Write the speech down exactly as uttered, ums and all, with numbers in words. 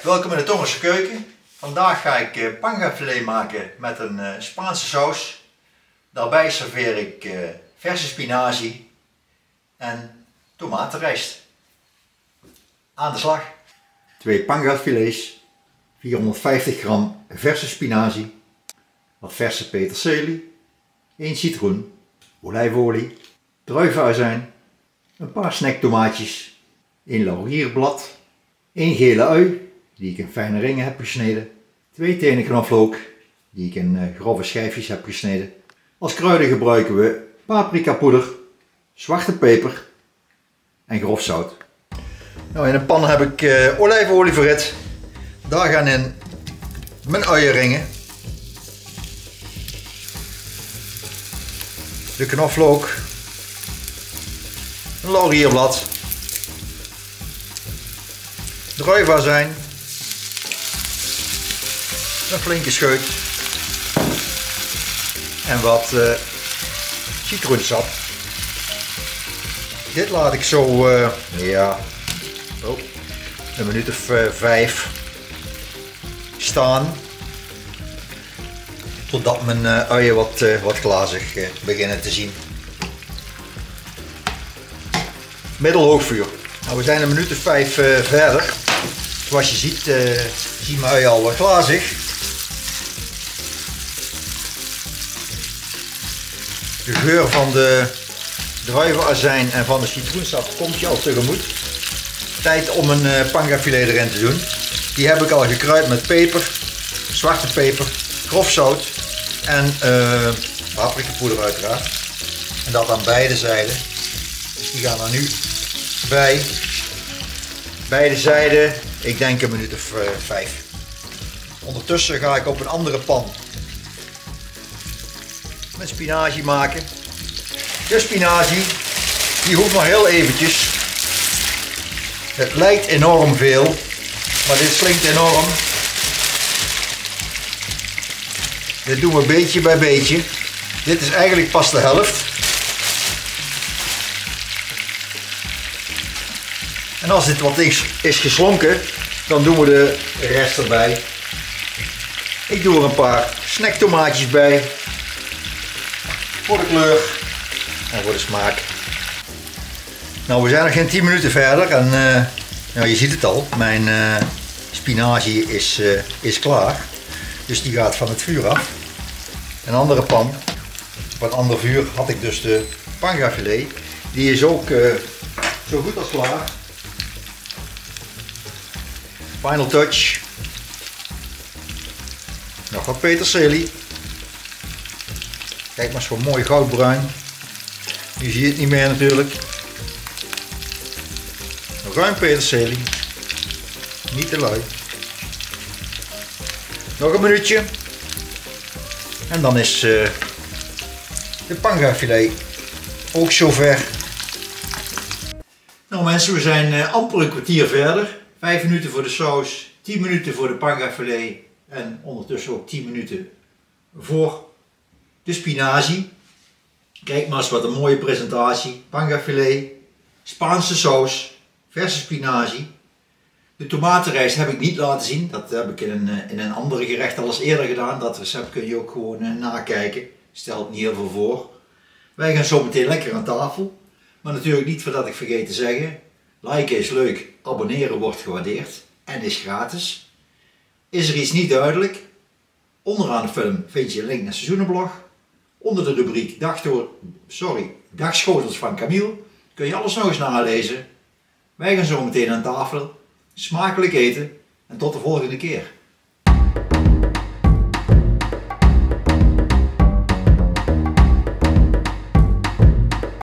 welkom in de Tongerse keuken. Vandaag ga ik uh, pangafilet maken met een uh, Spaanse saus. Daarbij serveer ik uh, verse spinazie en tomatenrijst. Aan de slag. Twee pangafilets, vierhonderdvijftig gram verse spinazie, wat verse peterselie, één citroen, olijfolie, druivenazijn, een paar snacktomaatjes, één laurierblad, één gele ui die ik in fijne ringen heb gesneden, twee tenen knoflook die ik in uh, grove schijfjes heb gesneden. Als kruiden gebruiken we paprikapoeder, zwarte peper en grof zout. Nou, in een pan heb ik uh, olijfolie verhit. Daar gaan in mijn uienringen, de knoflook, een laurierblad, druivenazijn, een flinke scheut en wat uh, citroensap. Dit laat ik zo uh, ja, oh, een minuut of uh, vijf staan, totdat mijn uh, uien wat, uh, wat glazig uh, beginnen te zien. Middelhoog vuur. Nou, we zijn een minuut of vijf uh, verder. Zoals je ziet, uh, zien mijn uien al wat glazig. De geur van de druivenazijn en van de citroensap komt je al tegemoet. Tijd om een uh, pangafilet erin te doen. Die heb ik al gekruid met peper, zwarte peper, grof zout en uh, paprikapoeder uiteraard. En dat aan beide zijden. Dus die gaan er nu bij. Beide zijden, ik denk een minuut of uh, vijf. Ondertussen ga ik op een andere pan mijn spinazie maken. De spinazie, die hoeft maar heel eventjes. Het lijkt enorm veel, maar dit slinkt enorm. Dit doen we beetje bij beetje. Dit is eigenlijk pas de helft. En als dit wat is, is geslonken, dan doen we de rest erbij. Ik doe er een paar snacktomaatjes bij. Voor de kleur en voor de smaak. Nou, we zijn nog geen tien minuten verder en uh, nou, je ziet het al, mijn uh, spinazie is, uh, is klaar. Dus die gaat van het vuur af. Een andere pan, op een ander vuur had ik dus de pangafilet. Die is ook uh, zo goed als klaar. Final touch. Nog wat peterselie. Kijk maar, zo mooi goudbruin. Je ziet het niet meer natuurlijk. Ruim peterselie. Niet te lui. Nog een minuutje. En dan is uh, de pangafilet ook zover. Nou mensen, we zijn uh, amper een kwartier verder. vijf minuten voor de saus, tien minuten voor de pangafilet en ondertussen ook tien minuten voor de spinazie. Kijk maar eens wat een mooie presentatie. Pangafilet, Spaanse saus, verse spinazie. De tomatenrijst heb ik niet laten zien. Dat heb ik in een, in een andere gerecht al eens eerder gedaan. Dat recept kun je ook gewoon uh, nakijken. Stelt niet heel veel voor. Wij gaan zo meteen lekker aan tafel. Maar natuurlijk niet voordat ik vergeet te zeggen. Liken is leuk, abonneren wordt gewaardeerd en is gratis. Is er iets niet duidelijk? Onderaan de film vind je een link naar Seizoenenblog. Onder de rubriek Dagto sorry, Dagschotels van Camille kun je alles nog eens nalezen. Wij gaan zo meteen aan tafel. Smakelijk eten en tot de volgende keer.